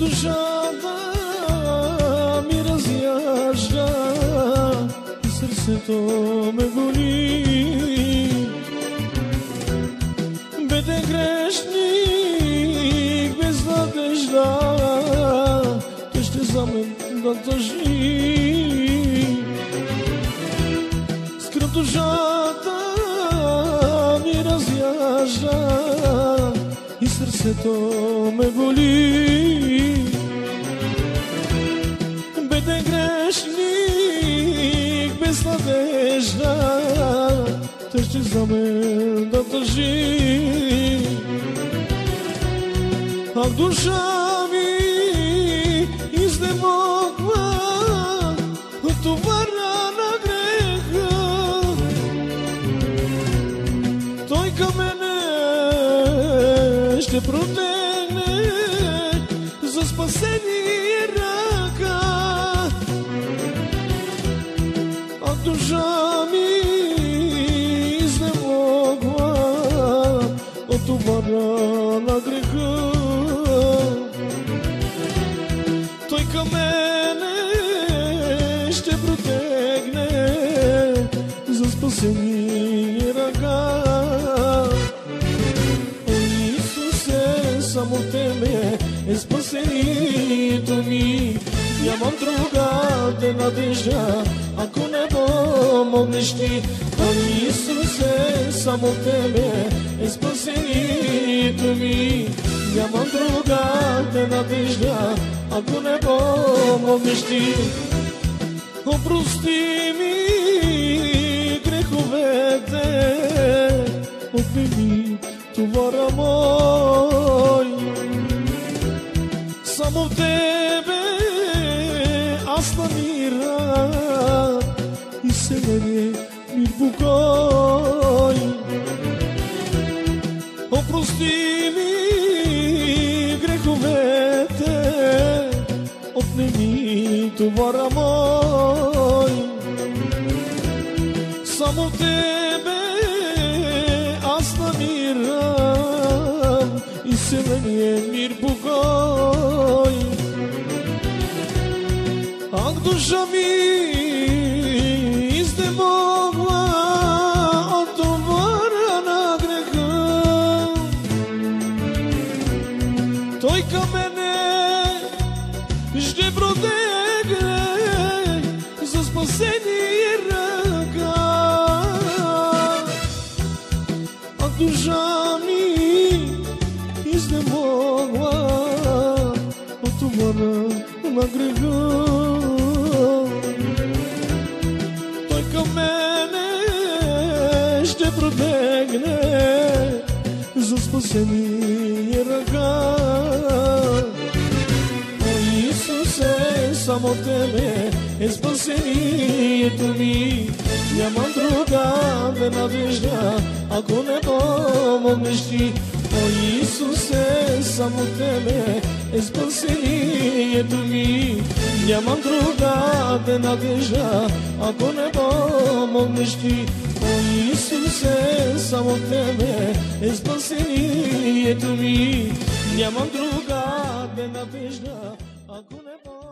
душата ми разяжда и сърцето ме боли. Беден грешник без надежда, той ще за мен да тъжи. Скръп душата ми разяжда и сърцето ме боли. Беден грешник без надежда, той ще за мен да тъжи. А душа ми изнемогва от товара на греха. Той към мене ще протегне за спасение ръка. А душа ми изнемогва от товара на греха. Той към мене ще протегне за спасение ръка. О, Исусе, само в Тебе е спасението ми. Нямам друга надежда, ако не помогнеш Ти. О, Исусе, само в Тебе е спасението ми. Нямам друга надежда, ако не помогнеш Ти. Опрости ми греховете, отнеми товара мой. Само в Тебе аз намирам изцеление, мир, покой. Опрости ми греховете, отнеми товара мой. Само в Тебе аз намирам изцеление, мир, покой. Ах, душа ми изнемогла от товара на греха. Той към мене ще протегне за спасение ръка. А душа ми изнемогла от товара на греха. Той към мене ще протегне за спасение ръка. О, Исусе, само в Тебе е спасението ми. Нямам друга надежда, ако не помогнеш Ти. О, Исусе, само в Тебе е спасението ми. Нямам друга надежда, ако не помогнеш Ти. О, Исусе, само в Тебе е спасението ми. Нямам друга надежда, ако не помогнеш Ти.